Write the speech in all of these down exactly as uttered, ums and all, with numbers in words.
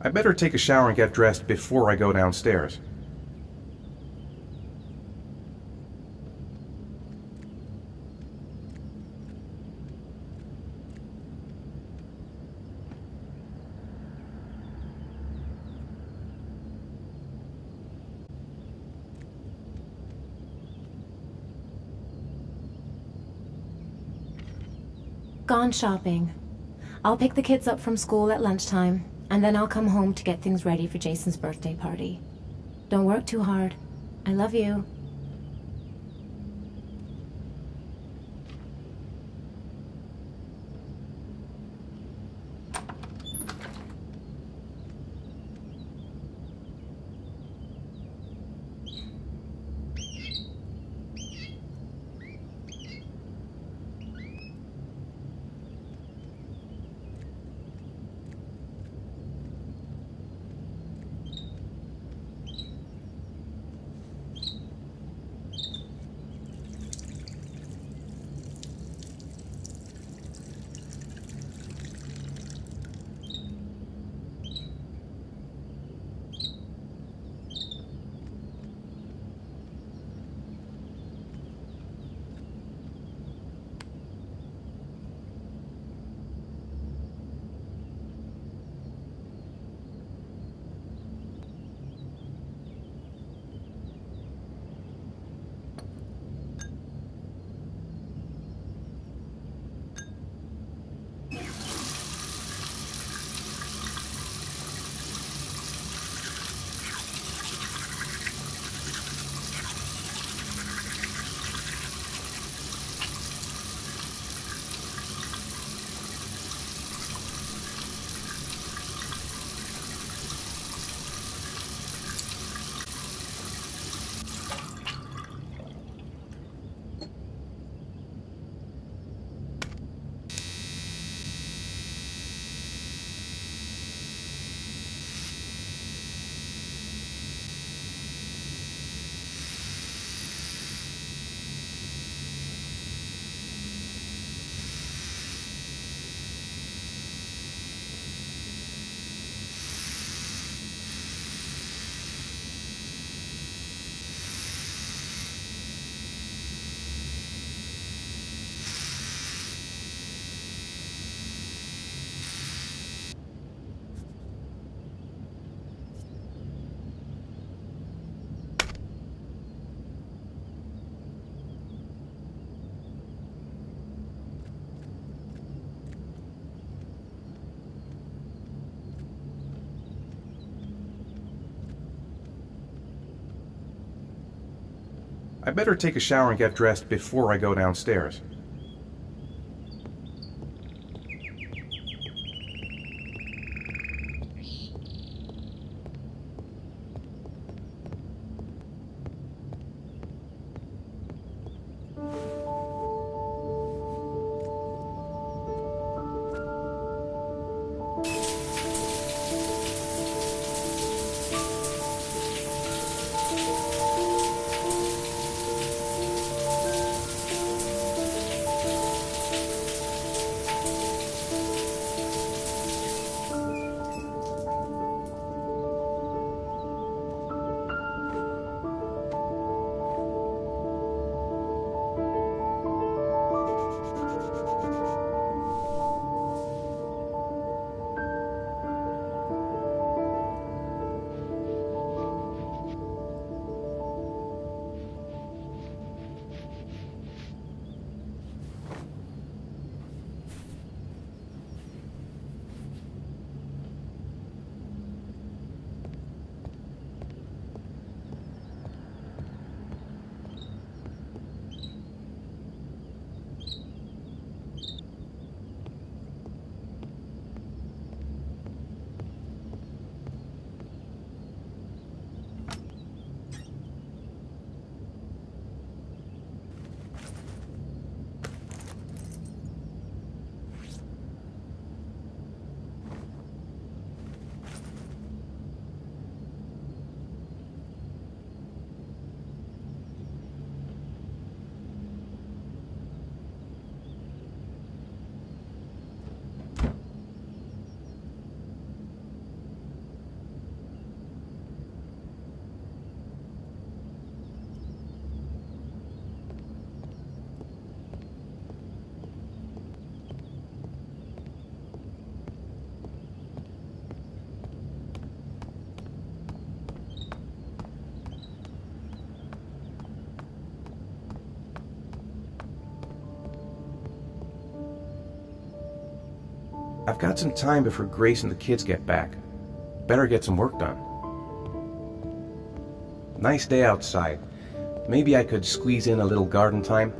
I better take a shower and get dressed before I go downstairs. Gone shopping. I'll pick the kids up from school at lunchtime, and then I'll come home to get things ready for Jason's birthday party. Don't work too hard. I love you. I better take a shower and get dressed before I go downstairs. I've got some time before Grace and the kids get back. Better get some work done. Nice day outside. Maybe I could squeeze in a little garden time.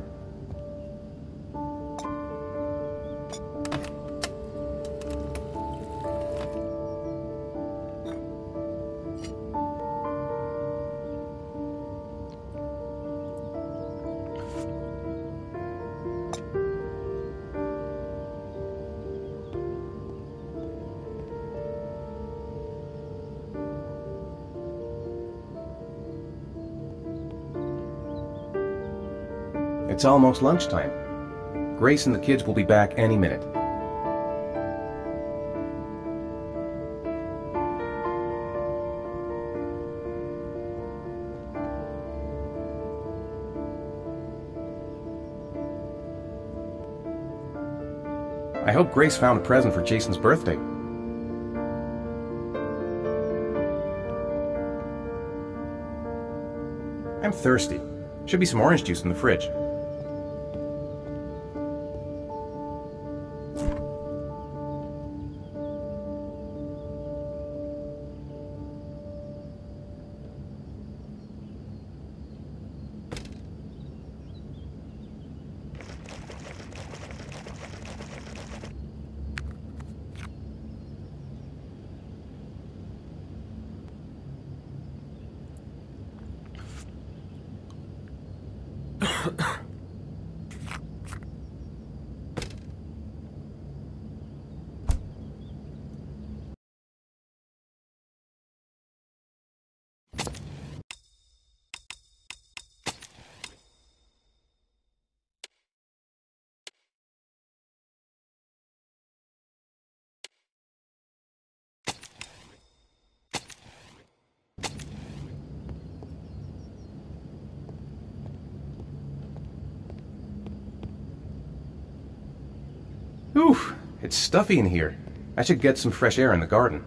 It's almost lunchtime. Grace and the kids will be back any minute. I hope Grace found a present for Jason's birthday. I'm thirsty. Should be some orange juice in the fridge. Oof, it's stuffy in here. I should get some fresh air in the garden.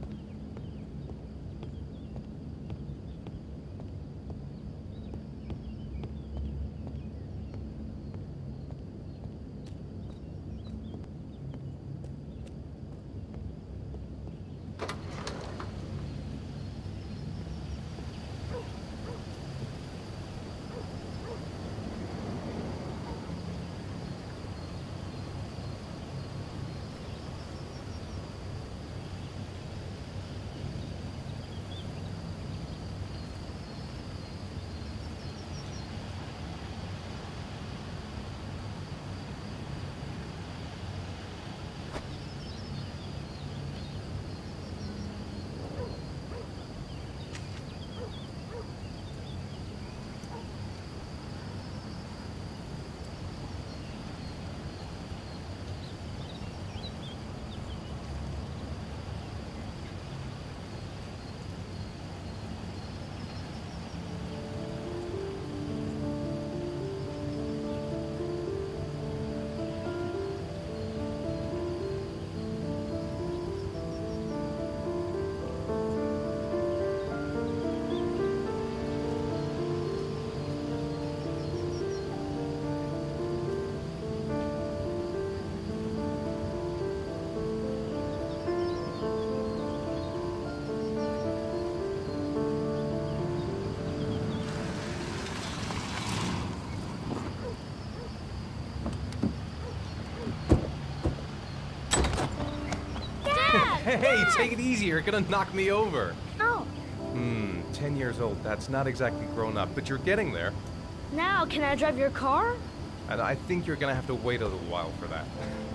Hey, take it easy, you're gonna knock me over. Oh. Hmm, ten years old, that's not exactly grown up, but you're getting there. Now, can I drive your car? And I think you're gonna have to wait a little while for that.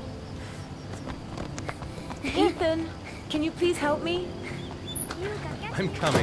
Ethan, can you please help me? I'm coming.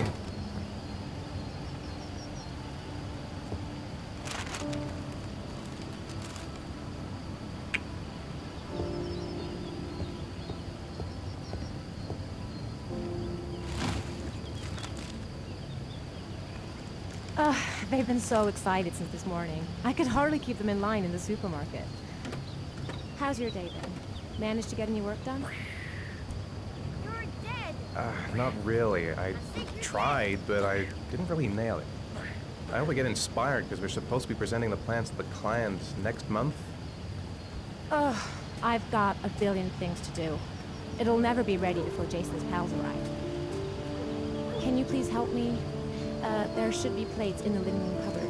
Uh, they've been so excited since this morning. I could hardly keep them in line in the supermarket. How's your day then? Managed to get any work done? You're dead. Uh, not really. I tried, but I didn't really nail it. I only get inspired because we're supposed to be presenting the plans to the clients next month. Ugh, I've got a billion things to do. It'll never be ready before Jason's pals arrive. Can you please help me? Uh, there should be plates in the living room cupboard.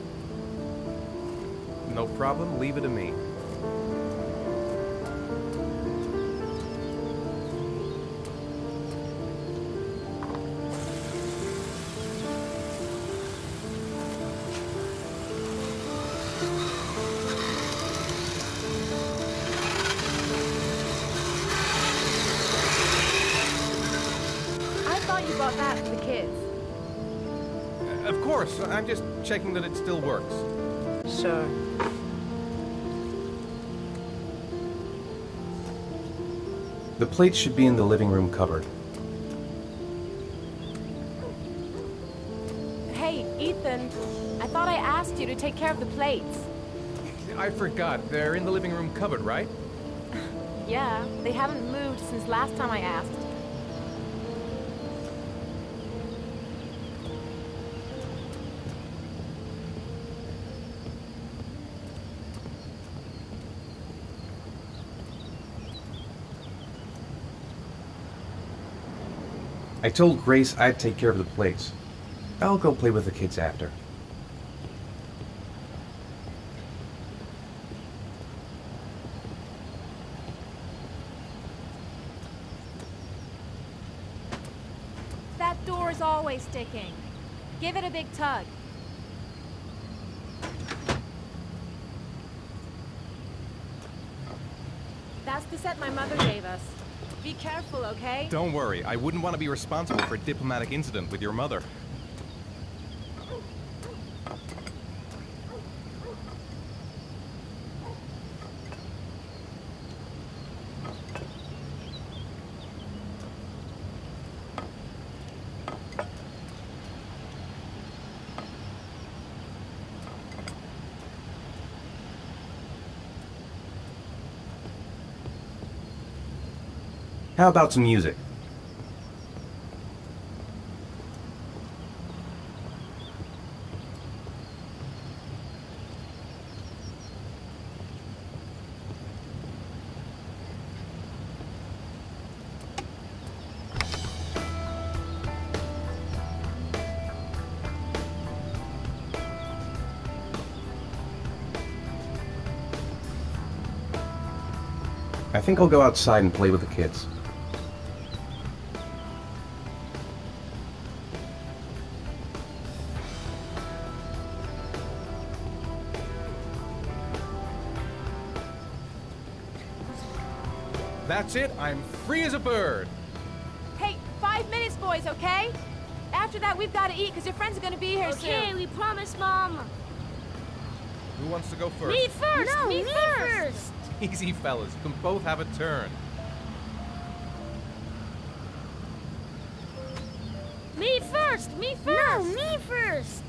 No problem, leave it to me. You bought that for the kids. Uh, of course, I'm just checking that it still works. Sure. The plates should be in the living room cupboard. Hey, Ethan. I thought I asked you to take care of the plates. I forgot. They're in the living room cupboard, right? Yeah, they haven't moved since last time I asked. I told Grace I'd take care of the plates. I'll go play with the kids after. That door is always sticking. Give it a big tug. That's the set my mother gave us. Be careful, okay? Don't worry, I wouldn't want to be responsible for a diplomatic incident with your mother. How about some music? I think I'll go outside and play with the kids. That's it, I'm free as a bird. Hey, five minutes, boys, okay? After that, we've got to eat, because your friends are going to be here Okay, soon. we promise, Mom. Who wants to go first? Me first. No, me, me first. Easy, fellas. You can both have a turn. Me first. Me first. No, me first.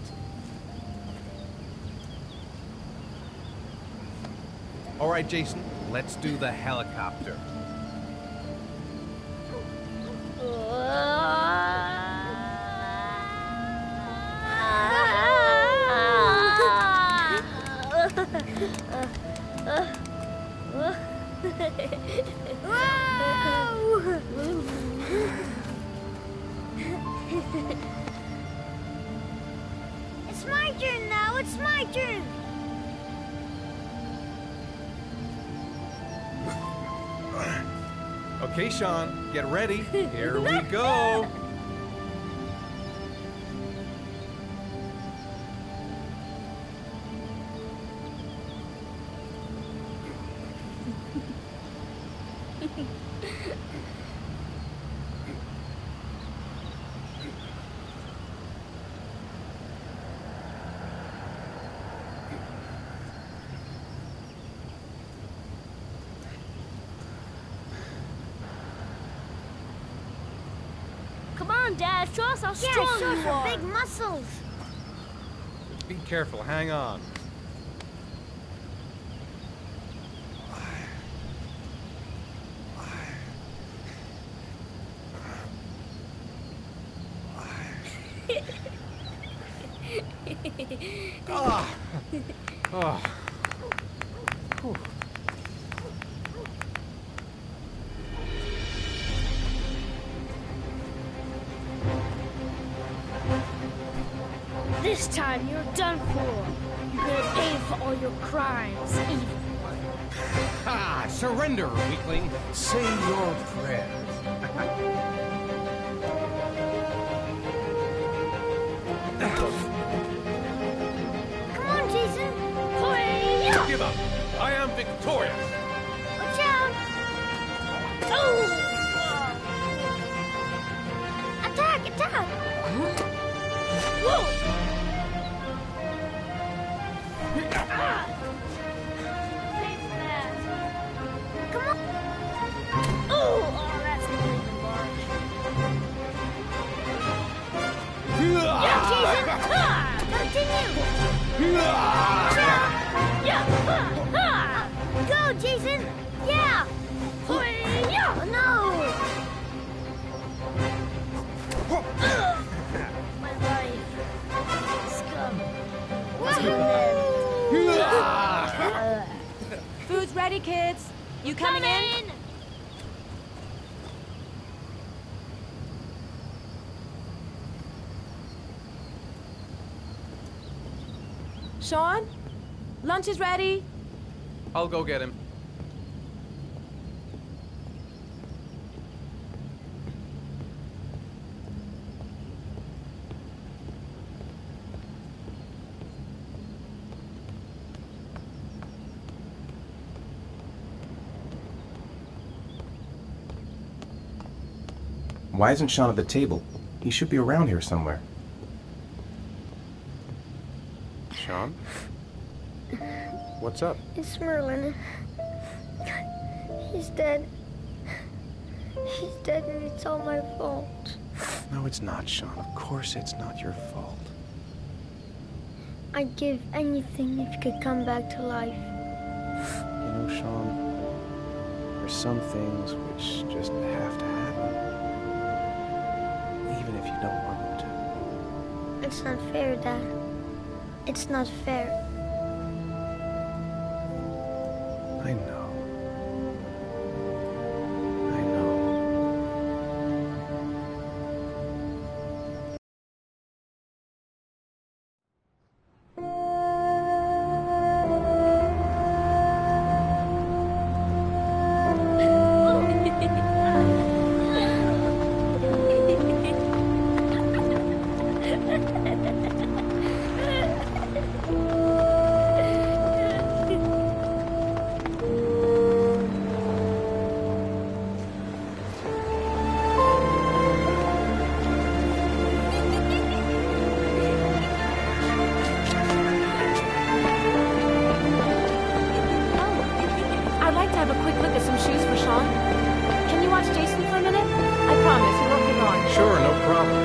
All right, Jason, let's do the helicopter. It's my turn now. It's my turn. Okay, Sean, get ready. Here we go. Come on, Dad. Show us how Yeah, strong show us you your are. big muscles. Be careful, hang on. Ah. Oh. Whew. This time you're done for. You're gonna pay for all your crimes, evil one. Ah, surrender, weakling. Say your prayers. Come on, Jason. Hoi-ya! Give up. I am victorious. Watch out! Oh! Attack! Attack! Whoa! Ah! Take that. Come on! Oh! Oh, that's really large. Yeah, Jason! Ah! Continue! Yeah! Ah! Ah! Go, Jason! Yeah! Hoi-ya! No! My life. Scum. Woohoo! Food's ready, kids. You coming in? Sean? Lunch is ready. I'll go get him. Why isn't Sean at the table? He should be around here somewhere. Sean? What's up? It's Merlin. He's dead. He's dead and it's all my fault. No, it's not, Sean. Of course it's not your fault. I'd give anything if you could come back to life. You know, Sean, there's some things which just have to happen. Even if you don't want them to. It's not fair, Dad. It's not fair. I know. I know. I'd like to have a quick look at some shoes for Sean. Can you watch Jason for a minute? I promise, you won't be gone. Sure, no problem.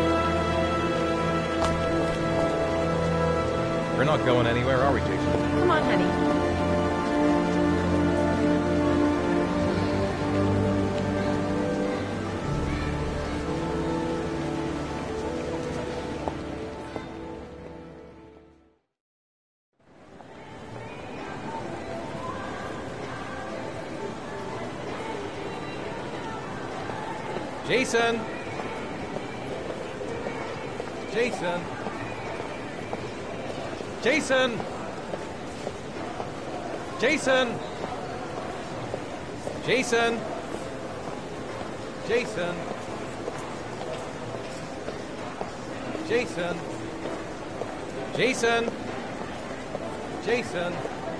We're not going anywhere, are we, Jason? Come on, honey. Jason! Jason! Jason! Jason! Jason! Jason! Jason! Jason! Jason!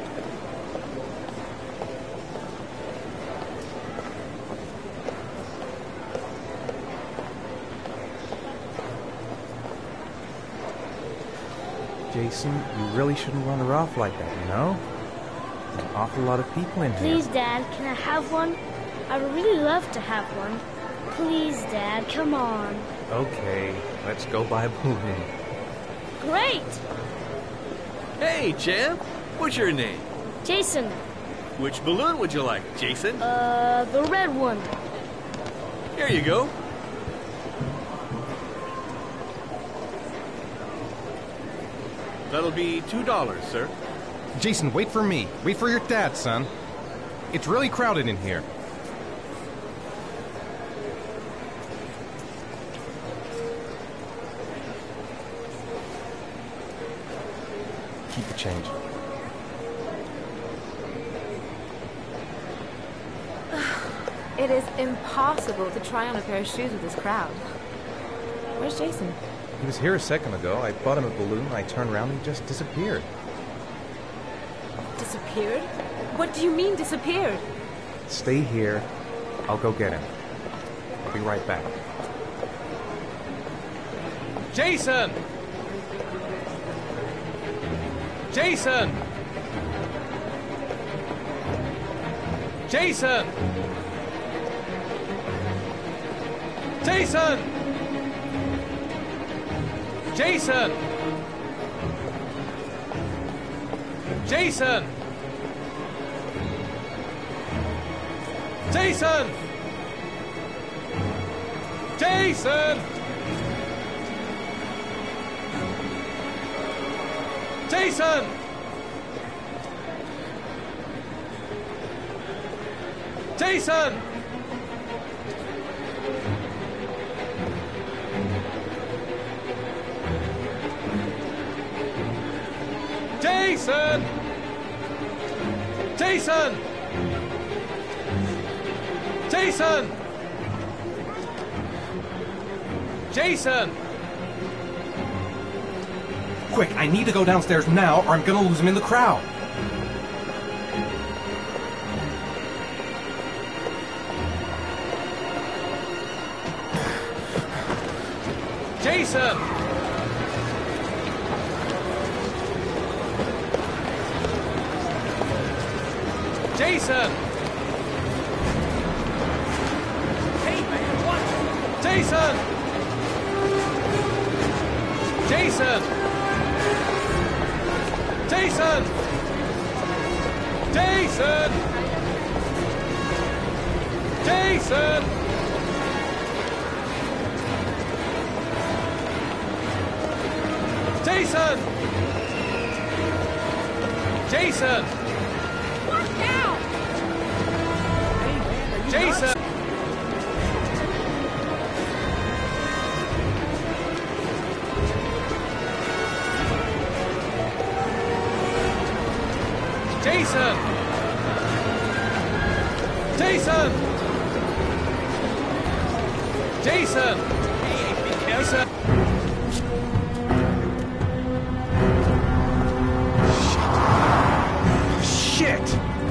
Jason, you really shouldn't run her off like that, you know? There's an awful lot of people in here. Please, Dad, can I have one? I would really love to have one. Please, Dad, come on. Okay, let's go buy a balloon. Great! Hey, champ. What's your name? Jason, Which balloon would you like, Jason? uh, the red one. Here you go. That'll be two dollars, sir. Jason, wait for me. Wait for your dad, son. It's really crowded in here. keep the change. It is impossible to try on a pair of shoes with this crowd. Where's Jason? He was here a second ago. I bought him a balloon. I turned around and he just disappeared. Disappeared? What do you mean disappeared? Stay here. I'll go get him. I'll be right back. Jason! Jason! Jason! Jason! Jason! Jason! Jason! Jason! Jason! Jason! Jason! Jason! Jason! Jason! Quick, I need to go downstairs now or I'm gonna lose him in the crowd. Jason! Jason! Hey man, what? Jason! Jason! Jason! Jason! Jason! Jason! Jason! Watch out! Jason! Jason! Jason! Jason! Jason! Shit!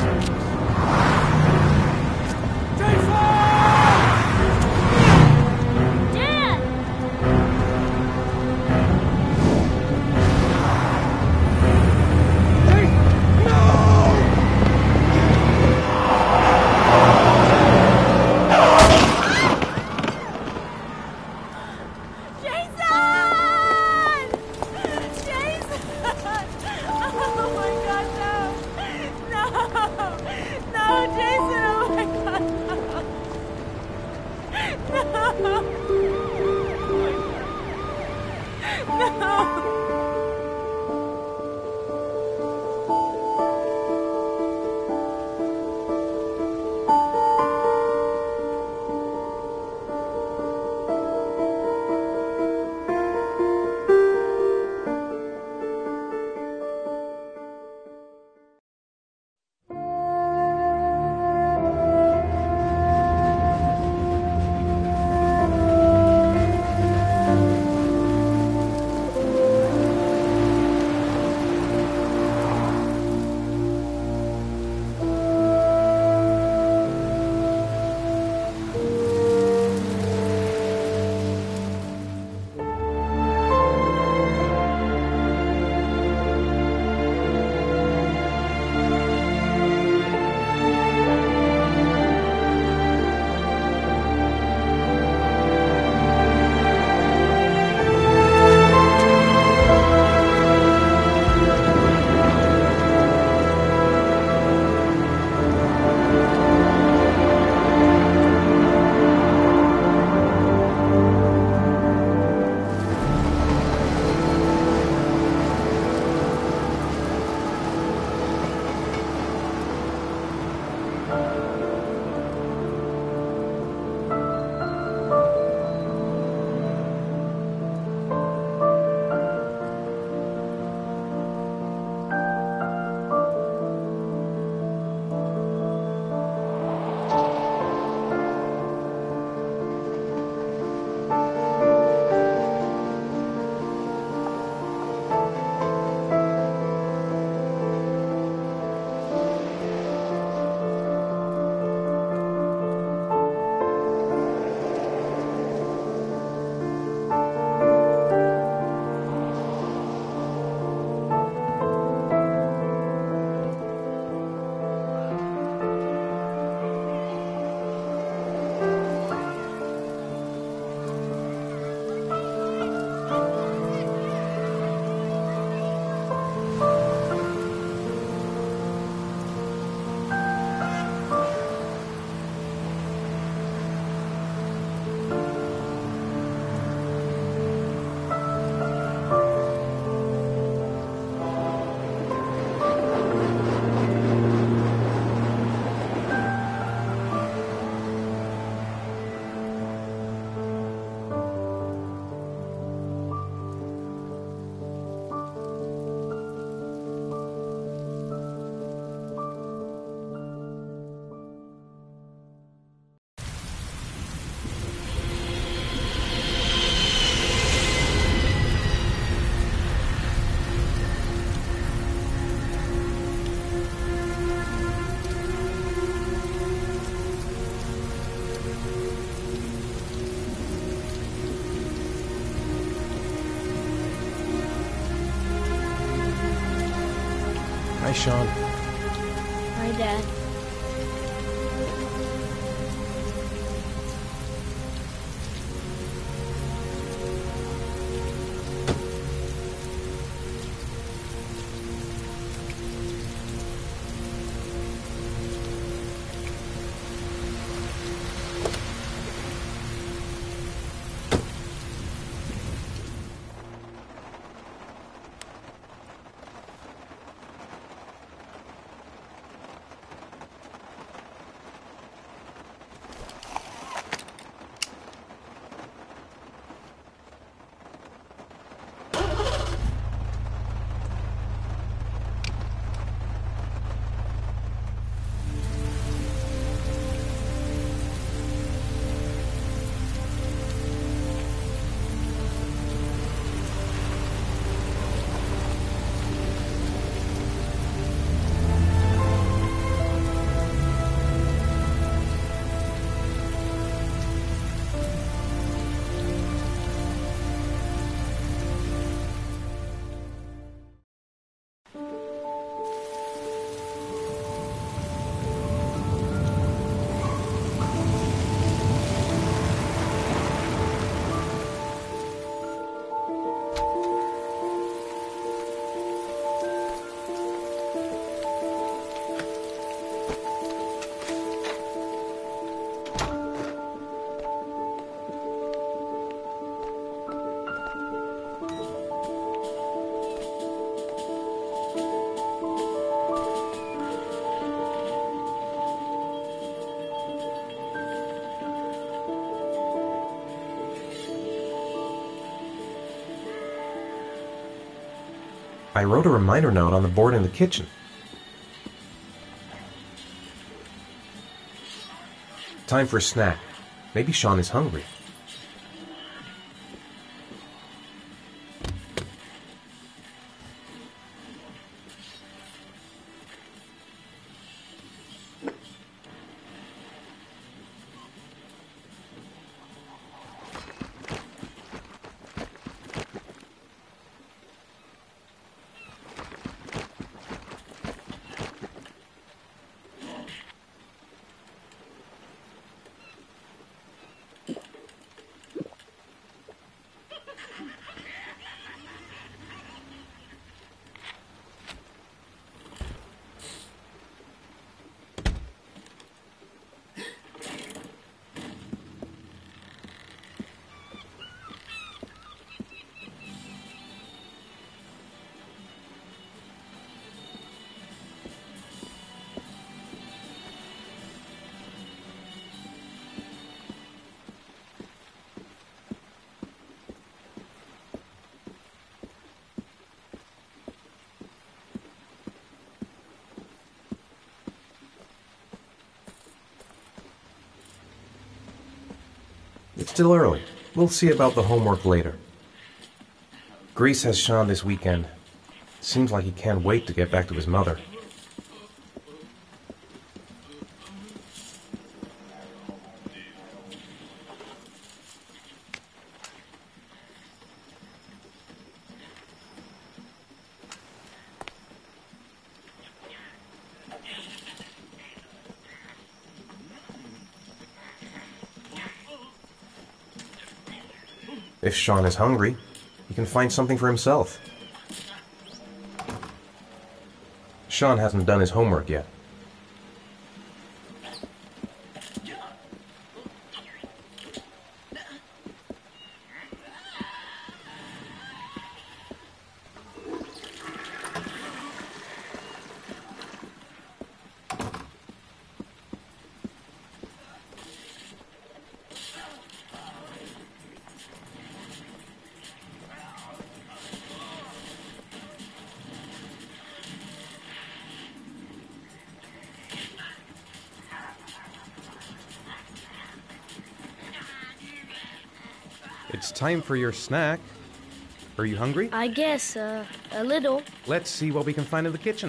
Dad! Jason! Sean. Bye, Dad. I wrote a reminder note on the board in the kitchen. Time for a snack. Maybe Sean is hungry. It's still early. We'll see about the homework later. Grease has Sean this weekend. Seems like he can't wait to get back to his mother. If Sean is hungry, he can find something for himself. Sean hasn't done his homework yet. It's time for your snack. Are you hungry? I guess, uh, a little. Let's see what we can find in the kitchen.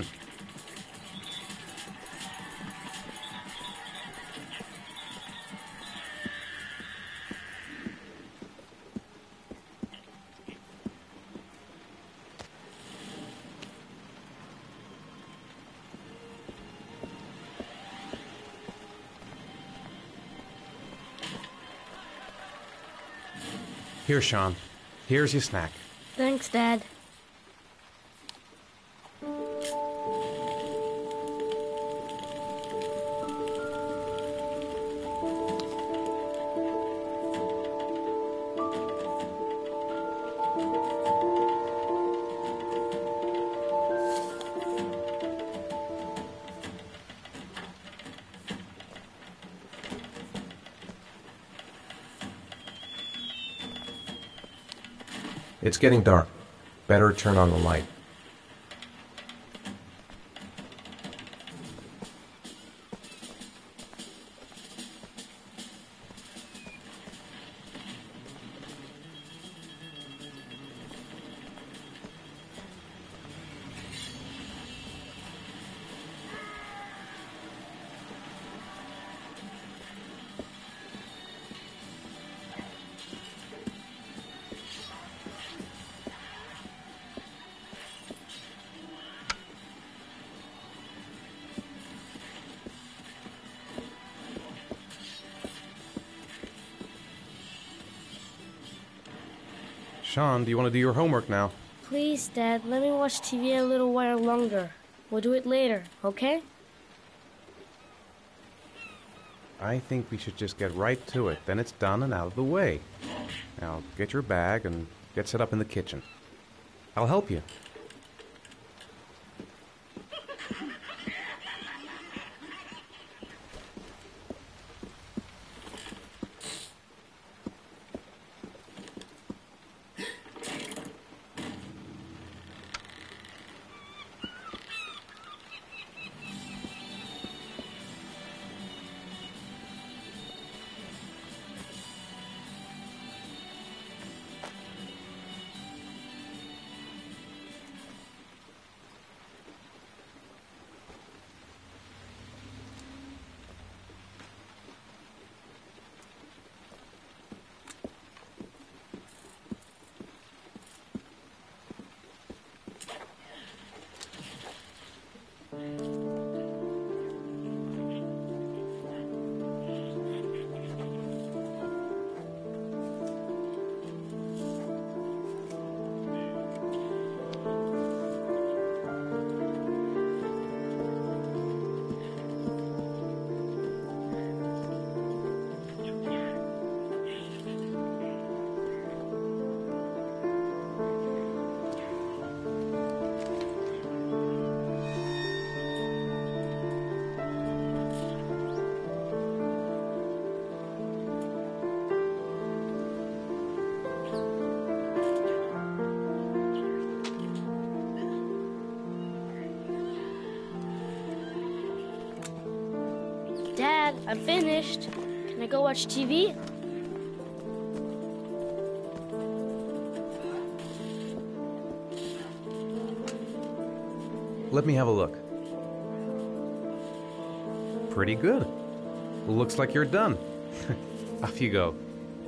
Here, Sean. Here's your snack. Thanks, Dad. It's getting dark. Better turn on the light. Sean, do you want to do your homework now? Please, Dad, let me watch T V a little while longer. We'll do it later, okay? I think we should just get right to it. Then it's done and out of the way. Now, get your bag and get set up in the kitchen. I'll help you. Dad, I'm finished. Can I go watch T V? Let me have a look. Pretty good. Looks like you're done. Off you go.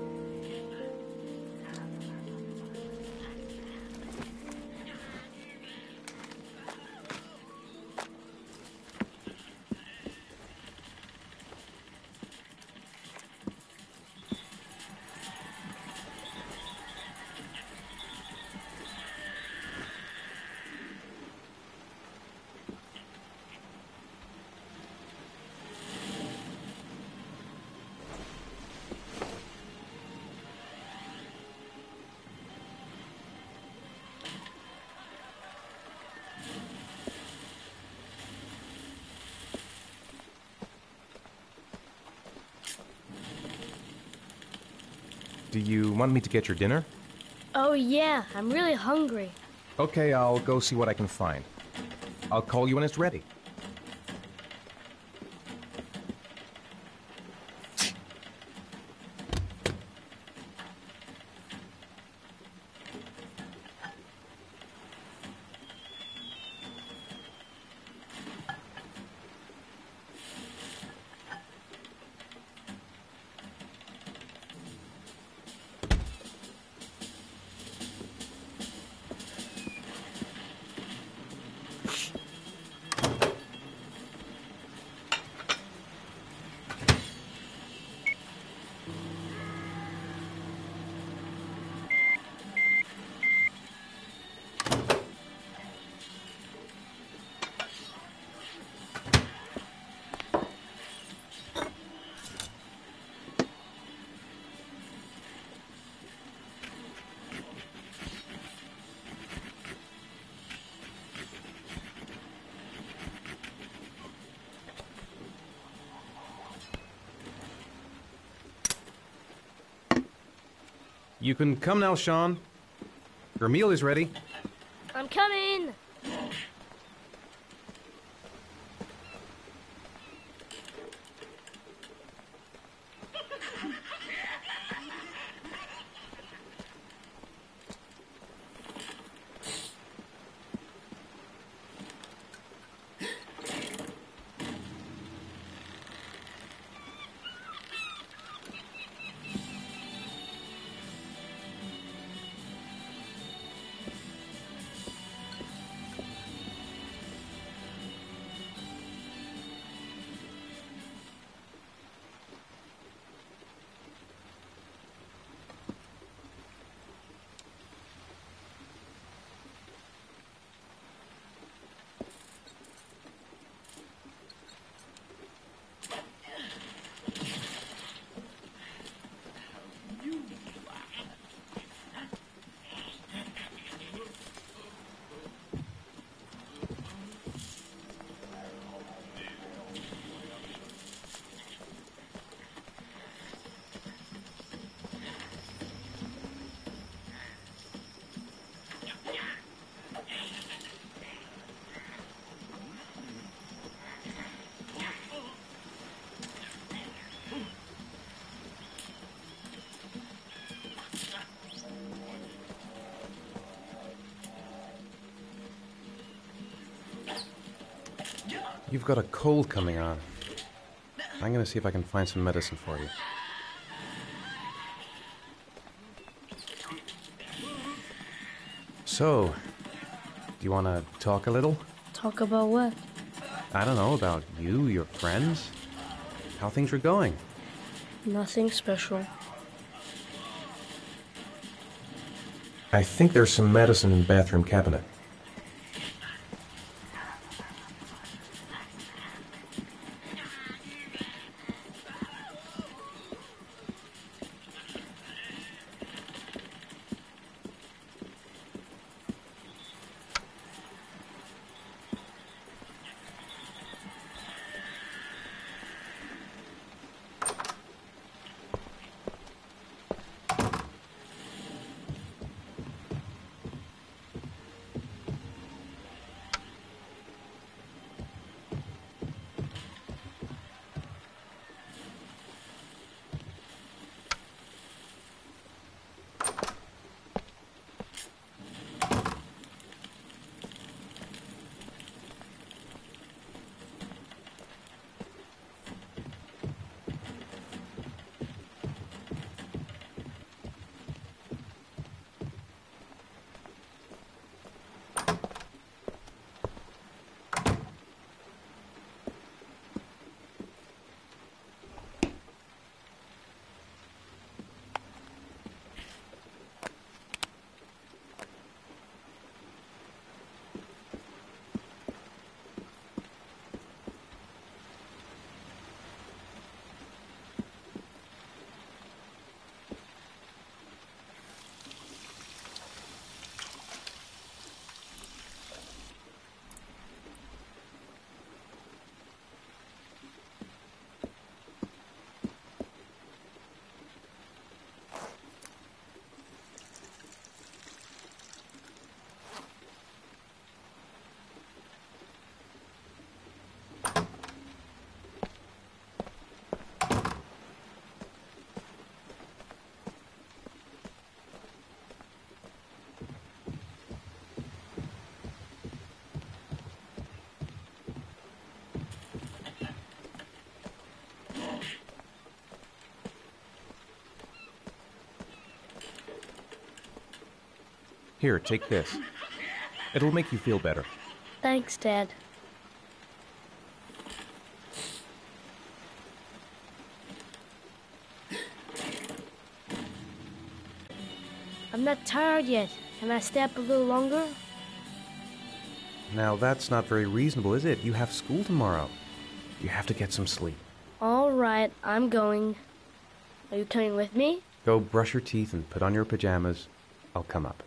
Do you want me to get your dinner? Oh, yeah, I'm really hungry. Okay, I'll go see what I can find. I'll call you when it's ready. You can come now, Sean. Your meal is ready. I'm coming! You've got a cold coming on. I'm gonna see if I can find some medicine for you. So, do you want to talk a little? Talk about what? I don't know, about you, your friends, how things are going. Nothing special. I think there's some medicine in the bathroom cabinet. Here, take this. It'll make you feel better. Thanks, Dad. I'm not tired yet. Can I stay up a little longer? Now, that's not very reasonable, is it? You have school tomorrow. You have to get some sleep. All right, I'm going. Are you coming with me? Go brush your teeth and put on your pajamas. I'll come up.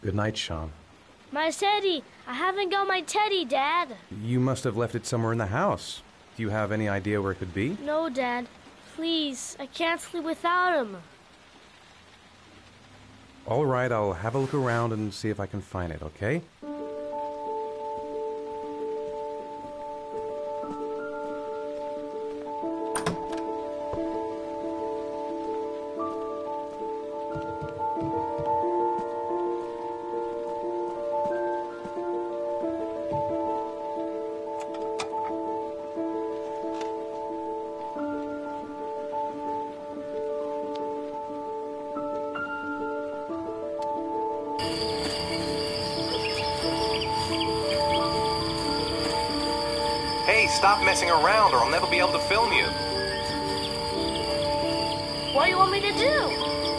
Good night, Sean. My teddy! I haven't got my teddy, Dad! You must have left it somewhere in the house. Do you have any idea where it could be? No, Dad. Please, I can't sleep without him. All right, I'll have a look around and see if I can find it, okay? Hey, stop messing around or I'll never be able to film you. What do you want me to do?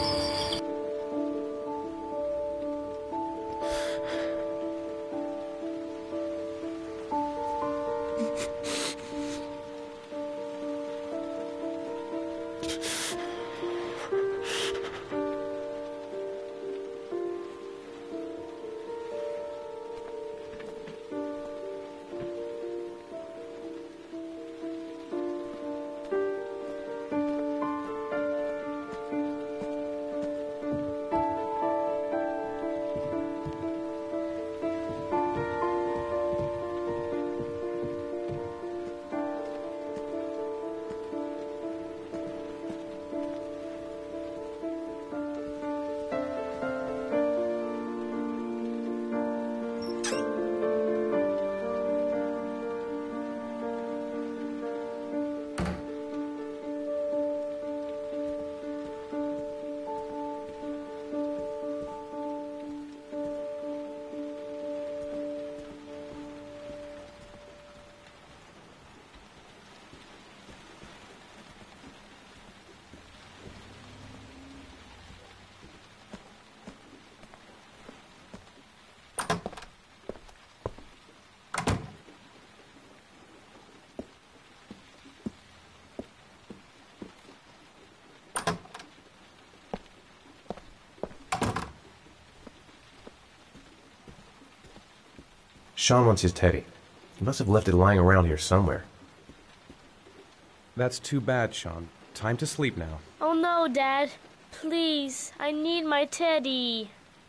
Sean wants his teddy. He must have left it lying around here somewhere. That's too bad, Sean. Time to sleep now. Oh no, Dad. Please, I need my teddy.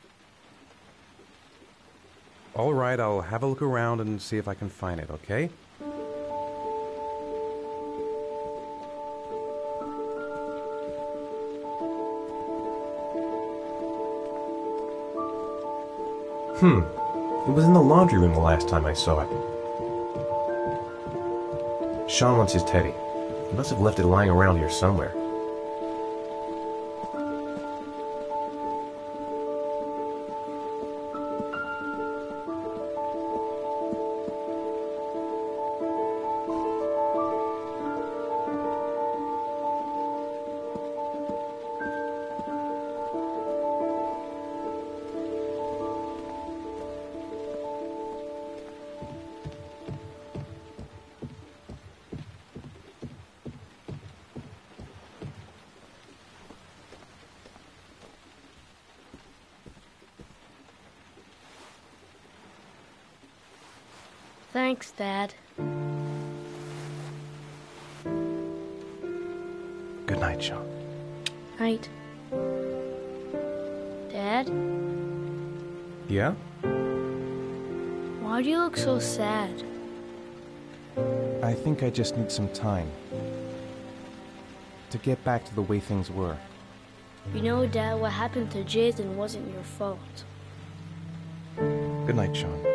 All right, I'll have a look around and see if I can find it, okay? Hmm. It was in the laundry room the last time I saw it. Sean wants his teddy. He must have left it lying around here somewhere. Thanks, Dad. Good night, Sean. Night. Dad, Yeah? why do you look so sad? I think I just need some time to get back to the way things were. You know, Dad, what happened to Jason wasn't your fault. Good night, Sean.